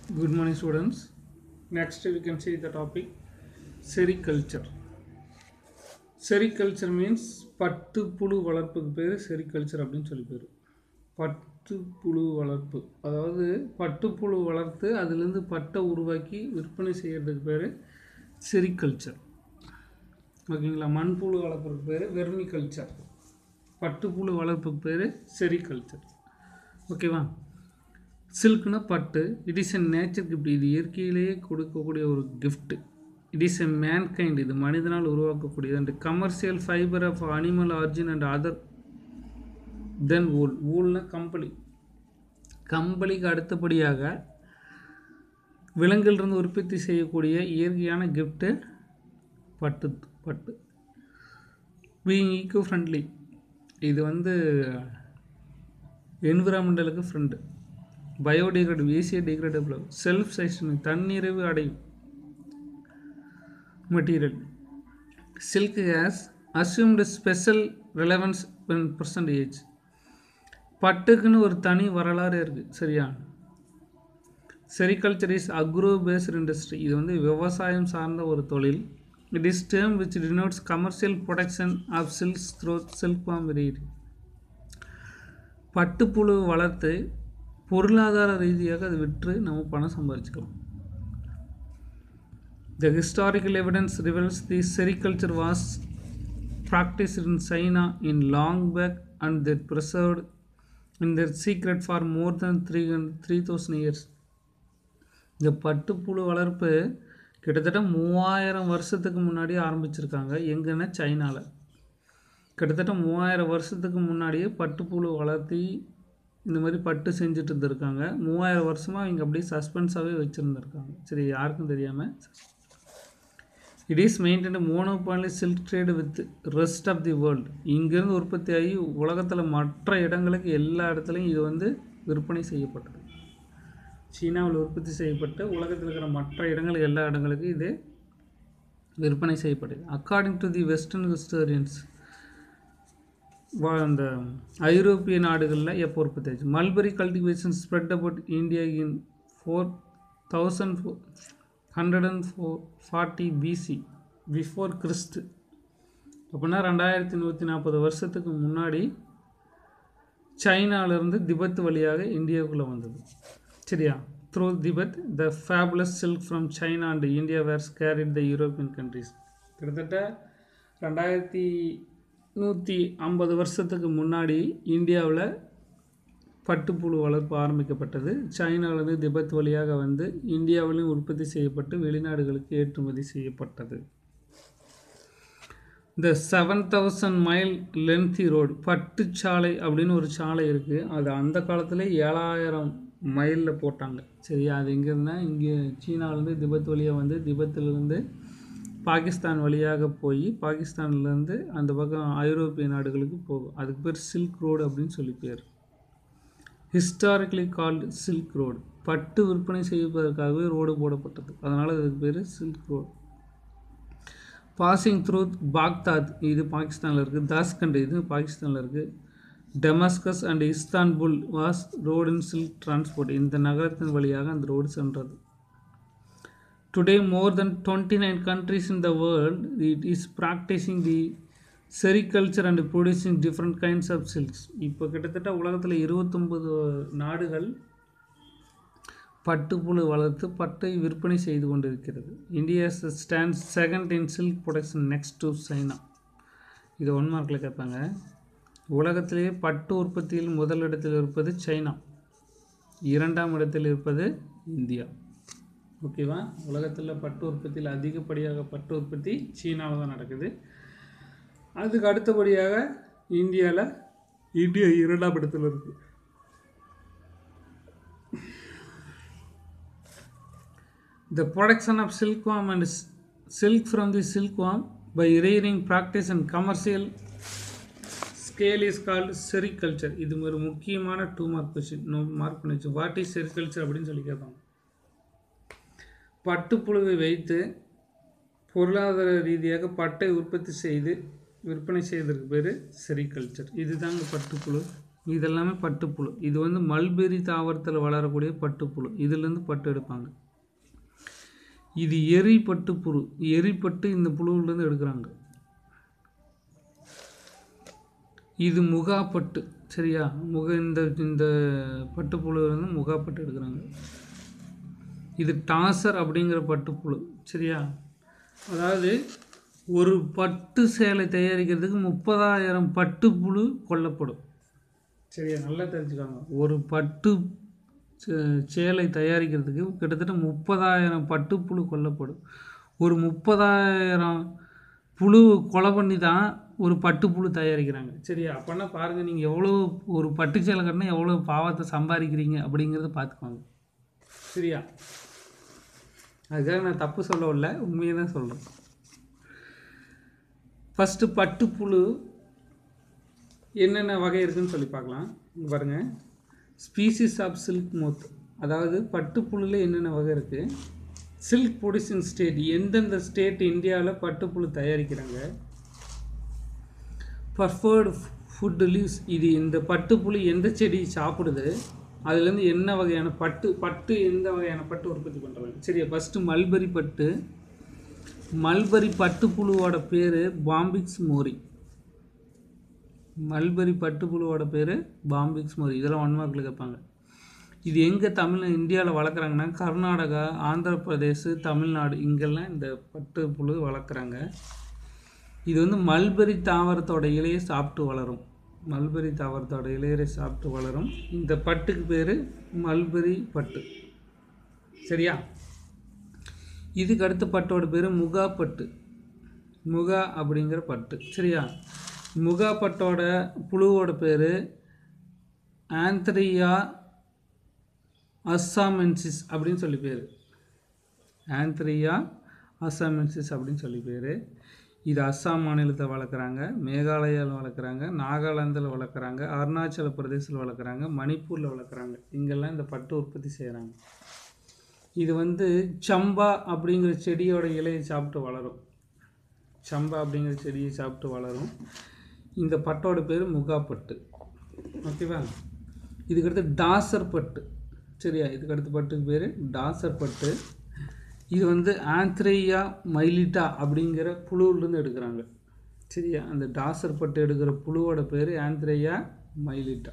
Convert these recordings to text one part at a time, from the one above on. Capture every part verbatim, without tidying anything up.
Good morning, students. Next, we can see the topic sericulture. Sericulture means பட்டு புழு வளர்ப்புக்கு பேர் செரிகல்ச்சர் அப்படின்னு சொல்லி பேர். பட்டு புழு வளர்ப்பு, அதாவது பட்டுப்புழு வளர்த்து அதுலேருந்து பட்டை உருவாக்கி விற்பனை செய்கிறதுக்கு பேர் செரிகல்ச்சர். ஓகேங்களா? மண்புழு வளர்ப்புக்கு பேர் வெர்மி கல்ச்சர், பட்டுப்புழு வளர்ப்புக்கு பேர் செரிகல்ச்சர். ஓகேவா? சில்க்னா பட்டு, it is a nature gift, இது இயற்கையிலேயே கொடுக்கக்கூடிய ஒரு gift. It is a mankind, இது மனிதனால் உருவாக்கக்கூடியது. And commercial fibre of animal origin and other then wool. வூல்னா கம்பளி, கம்பளிக்கு அடுத்தபடியாக விலங்கிலிருந்து உற்பத்தி செய்யக்கூடிய இயற்கையான கிஃப்ட்டு பட்டு. பட்டு பீயிங் ஈக்கோ ஃப்ரெண்ட்லி, இது வந்து என்விரான்மெண்டலுக்கு ஃப்ரெண்டு. பயோடிகிரேடபிள், ஈஸியாக டிகிரேடபிள், செல்ஃப் சஸ்டைனிங், தன்னிறைவு அடையும் material. Silk has assumed special relevance in present age. பட்டுக்குன்னு ஒரு தனி வரலாறு இருக்குது. சரியா? Sericulture is agro based industry, இது வந்து விவசாயம் சார்ந்த ஒரு தொழில். It is term which denotes commercial production of silks through silk farm variety. பட்டுப்புழு வளர்த்து பொருளாதார ரீதியாக அதை விற்று நம்ம பணம் சம்பாதிச்சுக்கலாம். The historical evidence reveals the sericulture was practiced in China in long back and they preserved in their secret for more than three thousand years. இந்த பட்டுப்புழு வளர்ப்பு கிட்டத்தட்ட மூவாயிரம் வருஷத்துக்கு முன்னாடி ஆரம்பிச்சிருக்காங்க. எங்கன்னா சைனாவில் கிட்டத்தட்ட மூவாயிரம் வருஷத்துக்கு முன்னாடியே பட்டுப்புழு வளர்த்தி இந்த மாதிரி பட்டு செஞ்சுட்டு இருந்திருக்காங்க. மூவாயிரம் வருஷமாக அவங்க அப்படியே சஸ்பென்ஸாகவே வச்சுருந்துருக்காங்க. சரி, யாருக்கும் தெரியாமல். It is maintain monopoly silk trade with rest of the world. இங்கேருந்து உற்பத்தி ஆகி உலகத்தில் மற்ற இடங்களுக்கு எல்லா இடத்துலையும் இது வந்து விற்பனை செய்யப்பட்டது. சீனாவில் உற்பத்தி செய்யப்பட்டு உலகத்தில் இருக்கிற மற்ற இடங்களுக்கு எல்லா இடங்களுக்கும் இது விற்பனை செய்யப்பட்டது. According to the western historians, அந்த ஐரோப்பிய நாடுகளில் எப்போ உற்பத்தி ஆச்சு. Mulberry cultivation spread about India in four thousand hundred and four forty BC before கிறிஸ்து. அப்படின்னா ரெண்டாயிரத்தி நூற்றி நாற்பது வருஷத்துக்கு முன்னாடி சைனாவிலிருந்து திபெத் வழியாக இந்தியாவுக்குள்ளே வந்தது. சரியா? Through Tibet the fabulous silk from China and India were carried the European countries. கிட்டத்தட்ட ரெண்டாயிரத்தி நூற்றி ஐம்பது வருஷத்துக்கு முன்னாடி இந்தியாவில் பட்டுப்புழு வளர்ப்பு ஆரம்பிக்கப்பட்டது. சைனாவிலிருந்து திபெத் வழியாக வந்து இந்தியாவிலும் உற்பத்தி செய்யப்பட்டு வெளிநாடுகளுக்கு ஏற்றுமதி செய்யப்பட்டது. இந்த seven thousand mile lengthy road, பட்டுச்சாலை அப்படின்னு ஒரு சாலை இருக்குது. அது அந்த காலத்தில் ஏழாயிரம் மைலில் போட்டாங்க. சரியா? அது எங்கே இருந்தால் இங்கே சீனாவிலேருந்து திபெத் வழியாக வந்து திபெத்திலிருந்து பாகிஸ்தான் வழியாக போய் பாகிஸ்தான்லேருந்து அந்த பக்கம் ஐரோப்பிய நாடுகளுக்கு போகும். அதுக்கு பேர் சில்க் ரோடு அப்படின்னு சொல்லி பேர். Historically called silk road. பட்டு விற்பனை செய்வதற்காகவே ரோடு போடப்பட்டது, அதனால் அதுக்கு பேர் silk road. Passing through Baghdad, இது பாகிஸ்தானில் இருக்குது. தாஸ்கண்ட், இது பாகிஸ்தானில் இருக்குது. Damascus and Istanbul was road in silk transport, இந்த நகரத்தின் வழியாக அந்த ரோடு சென்றது. Today, more than twenty-nine countries in the world it is practicing the sericulture and producing different kinds of silks. இப்போ கிட்டத்தட்ட உலகத்தில் இருபத்தொம்பது நாடுகள் பட்டுப்புழு வளர்த்து பட்டை விற்பனை செய்து கொண்டிருக்கிறது. India stands second in silk production next to China. இது ஒன் மார்க்கில் கேட்பாங்க. உலகத்திலேயே பட்டு உற்பத்தியில் முதலிடத்தில் இருப்பது சைனா, இரண்டாம் இடத்தில் இருப்பது இந்தியா. ஓகேவா? உலகத்தில் பட்டு உற்பத்தியில் அதிகப்படியாக பட்டு உற்பத்தி சீனாவில் தான் நடக்குது. அதுக்கு அடுத்தபடியாக இந்தியாவில் இந்தியா இரண்டாம் இடத்தில் இருக்குது. The production of silkworm and silk from the silkworm by rearing practice and commercial scale is called sericulture. இது ஒரு முக்கியமான two mark question. No mark பண்ணிச்சு. வாட் இஸ் செரிகல்ச்சர் அப்படின்னு சொல்லி கேட்பாங்க. பட்டுப்புழுவை வைத்து பொருளாதார ரீதியாக பட்டை உற்பத்தி செய்து விற்பனை செய்வதற்கு பேர் செரிகல்ச்சர். இதுதாங்க பட்டுப்புழு இதெல்லாமே பட்டுப்புழு. இது வந்து மல்பெரி தாவரத்தில் வளரக்கூடிய பட்டுப்புழு. இதுலேருந்து பட்டு எடுப்பாங்க. இது எரி பட்டுப்புழு. எரிப்பட்டு இந்த புழுவிலேருந்து எடுக்கிறாங்க. இது முகாப்பட்டு. சரியா, முக இந்த இந்த பட்டுப்புழுவிலேருந்து முகாப்பட்டு எடுக்கிறாங்க. இது டாசர் அப்படிங்கிற பட்டுப்புழு. சரியா, அதாவது ஒரு பட்டு சேலை தயாரிக்கிறதுக்கு முப்பதாயிரம் பட்டுப்புழு கொல்லப்படும். சரியா, நல்லா தெரிஞ்சுக்காங்க. ஒரு பட்டு சேலை தயாரிக்கிறதுக்கு கிட்டத்தட்ட முப்பதாயிரம் பட்டுப்புழு கொல்லப்படும். ஒரு முப்பதாயிரம் புழு கொலை பண்ணி தான் ஒரு பட்டுப்புழு தயாரிக்கிறாங்க. சரியா, அப்போனா பாருங்கள், நீங்கள் எவ்வளோ ஒரு பட்டு சேலை கட்டினா எவ்வளோ பாவத்தை சம்பாதிக்கிறீங்க அப்படிங்கிறத பார்த்துக்கோங்க. சரியா, அதுக்காக நான் தப்பு சொல்லவில்லை, உண்மையை தான் சொல்கிறேன். ஃபஸ்ட்டு பட்டுப்புழு என்னென்ன வகை இருக்குதுன்னு சொல்லி பார்க்கலாம். பாருங்கள், ஸ்பீசிஸ் ஆஃப் சில்க் மோத், அதாவது பட்டுப்புழுவில் என்னென்ன வகை இருக்குது. சில்க் ப்ரொடியூசிங் ஸ்டேட், எந்தெந்த ஸ்டேட் இந்தியாவில் பட்டுப்புழு தயாரிக்கிறாங்க. ப்ரிஃபர்டு ஃபுட் லீவ்ஸ், இது இந்த பட்டுப்புழு எந்த செடி சாப்பிடுது, அதுலேருந்து என்ன வகையான பட்டு பட்டு எந்த வகையான பட்டு உற்பத்தி பண்ணுறாங்க. சரியா, ஃபஸ்ட்டு மல்பெரி பட்டு. மல்பெரி பட்டுப்புழுவோட பேர் பாம்பிக்ஸ் மோரி. மல்பெரி பட்டுப்புழுவோட பேர் பாம்பிக்ஸ் மோரி. இதெல்லாம் ஒன் மார்க்கில் கேட்பாங்க. இது எங்கே தமிழ் இந்தியாவில் வளர்க்குறாங்கன்னா கர்நாடகா, ஆந்திர பிரதேஷ், தமிழ்நாடு, இங்கெல்லாம் இந்த பட்டுப்புழு வளர்க்குறாங்க. இது வந்து மல்பெரி தாவரத்தோட இலையை சாப்பிட்டு வளரும். மல்பெரி தாவரத்தோட இலையை சாப்பிட்டு வளரும். இந்த பட்டுக்கு பேர் மல்பெரி பட்டு. சரியா, இதுக்கு அடுத்த பட்டோட பேர் முகா பட்டு. முகா அப்படிங்கிற பட்டு. சரியா, முகா பட்டோட புழுவோட பேர் ஆந்த்ரியா அஸ்ஸாமென்சிஸ் அப்படின்னு சொல்லி பேர். ஆந்த்ரியா அஸ்ஸாமென்சிஸ் அப்படின்னு சொல்லி பேர். இது அஸ்ஸாம் மாநிலத்தில் வளர்க்குறாங்க, மேகாலயாவில் வளர்க்குறாங்க, நாகாலாந்தில் வளர்க்குறாங்க, அருணாச்சல பிரதேசத்தில் வளர்க்குறாங்க, மணிப்பூரில் வளர்க்குறாங்க. இங்கெல்லாம் இந்த பட்டு உற்பத்தி செய்கிறாங்க. இது வந்து சம்பா அப்படிங்கிற செடியோட இலையை சாப்பிட்டு வளரும். சம்பா அப்படிங்கிற செடியை சாப்பிட்டு வளரும். இந்த பட்டோட பேர் முகாப்பட்டு. ஓகேவா, இதுக்கடுத்து டாசர் பட்டு. சரியா, இதுக்கடுத்து பட்டுக்கு பேர் டாசர் பட்டு. இது வந்து ஆந்த்ரியா மைலிட்டா அப்படிங்கிற புழுவிலேருந்து எடுக்கிறாங்க. சரியா, அந்த டாசர் பட்டு எடுக்கிற புழுவோட பேர் ஆந்த்ரியா மைலிட்டா.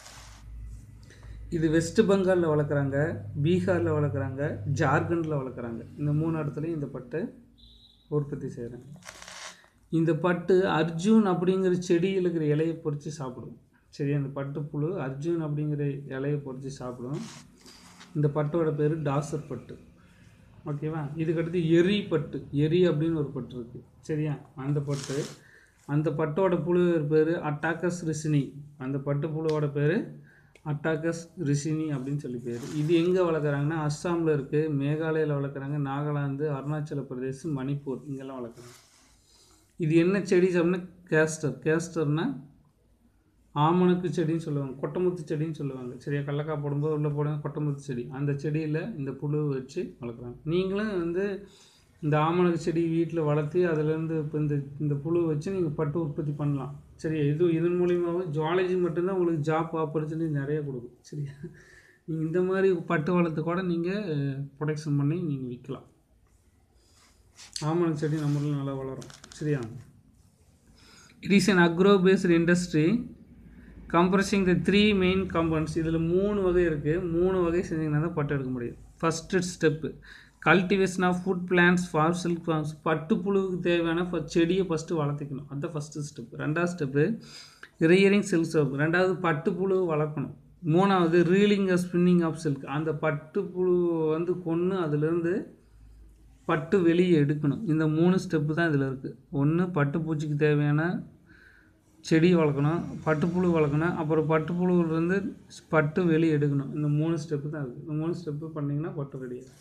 இது வெஸ்ட் பெங்காலில் வளர்க்குறாங்க, பீகாரில் வளர்க்குறாங்க, ஜார்க்கண்டில் வளர்க்குறாங்க. இந்த மூணு இடத்துலையும் இந்த பட்டை உற்பத்தி செய்கிறாங்க. இந்த பட்டு அர்ஜுன் அப்படிங்கிற செடியில் இருக்கிற இலையை பொறித்து சாப்பிடும். சரியா, இந்த பட்டுப்புழு அர்ஜுன் அப்படிங்கிற இலையை பொறித்து சாப்பிடும். இந்த பட்டோட பேர் டாசர் பட்டு. ஓகேவா, இதுக்கடுத்து எரி பட்டு. எரி அப்படின்னு ஒரு பட்டு இருக்குது. சரியா, அந்த பட்டு அந்த பட்டோட புழு பேர் அட்டாக்கஸ் ரிசினி. அந்த பட்டு புழுவோட பேர் அட்டாக்கஸ் ரிசினி அப்படின்னு சொல்லி பேர். இது எங்கே வளர்க்குறாங்கன்னா அஸ்ஸாமில் இருக்குது, மேகாலயாவில் வளர்க்குறாங்க, நாகாலாந்து, அருணாச்சல பிரதேஷ், மணிப்பூர், இங்கெல்லாம் வளர்க்குறாங்க. இது என்ன செடி அப்படின்னா கேஸ்டர். கேஸ்டர்னால் ஆமணக்கு செடின்னு சொல்லுவாங்க, கொட்டமுத்து செடின்னு சொல்லுவாங்க. சரியா, கடலக்காய் போடும்போது உள்ளே போடுங்க கொட்டமுத்து செடி. அந்த செடியில் இந்த புழு வச்சு வளர்க்குறாங்க. நீங்களும் வந்து இந்த ஆமணக்கு செடி வீட்டில் வளர்த்து அதிலேருந்து இப்போ இந்த இந்த புழு வச்சு நீங்கள் பட்டு உற்பத்தி பண்ணலாம். சரியா, இது இதன் மூலியமாகவும் ஜுவாலஜி மட்டும்தான் உங்களுக்கு ஜாப் ஆப்பர்ச்சுனிட்டி நிறைய கொடுக்கும். சரியா, நீங்கள் இந்த மாதிரி பட்டு வளர்த்து கூட நீங்கள் ப்ரொடக்ஷன் பண்ணி நீங்கள் விற்கலாம். ஆமணக்கு செடி நம்மளும் நல்லா வளரும். சரியா, it is an agro based industry comprising the three main compounds. இதில் மூணு வகை இருக்குது. மூணு வகை செஞ்சிங்கன்னா தான் பட்டு எடுக்க முடியும். First step cultivation of food plants for silk farms. பட்டுப்புழுவுக்கு தேவையான செடியை ஃபஸ்ட்டு வளர்த்திக்கணும். அதுதான் ஃபஸ்ட்டு ஸ்டெப்பு. ரெண்டாவது ஸ்டெப்பு ரியரிங் சில்க் சோப். ரெண்டாவது பட்டுப்புழு வளர்க்கணும். மூணாவது reeling of spinning of silk. அந்த பட்டுப்புழு வந்து கொன்று அதிலேருந்து பட்டு வெளியே எடுக்கணும். இந்த மூணு ஸ்டெப்பு தான் இதில் இருக்குது. ஒன்று பட்டுப்பூச்சிக்கு தேவையான செடி வளர்க்கணும், பட்டுப்புழு வளர்க்கணும், அப்புறம் பட்டுப்புழுவிலேருந்து பட்டு வெளியே எடுக்கணும். இந்த மூணு ஸ்டெப்பு தான் இருக்குது. இந்த மூணு ஸ்டெப்பு பண்ணிங்கன்னா பட்டு ரெடி ஆகும்.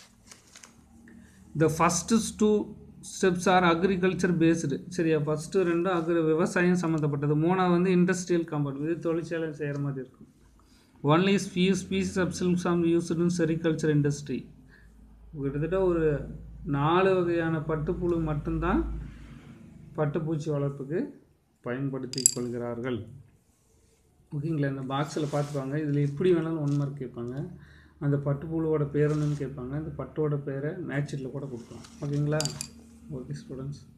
The first two steps are agriculture based. சரியா, ஃபஸ்ட்டு ரெண்டும் அக்ரி விவசாயம் சம்மந்தப்பட்டது. மூணாவது வந்து இண்டஸ்ட்ரியல் காம்பவுண்ட், இது தொழிற்சாலை செய்கிற மாதிரி இருக்கும். Only few species of silk farm used in sericulture industry. கிட்டத்தட்ட ஒரு நாலு வகையான பட்டுப்புழு மட்டும்தான் பட்டுப்பூச்சி வளர்ப்புக்கு பயன்படுத்தி கொள்கிறார்கள். ஓகேங்களா. இந்த பாக்ஸில் பார்த்துப்பாங்க. இதில் எப்படி வேணாலும் ஒன் மார்க் கேட்பாங்க. அந்த பட்டுப்புழுவோட பேர் என்னன்னு கேட்பாங்க. அந்த பட்டோட பேரை மேட்சில் கூட கொடுக்கலாம். ஓகேங்களா. Okay students.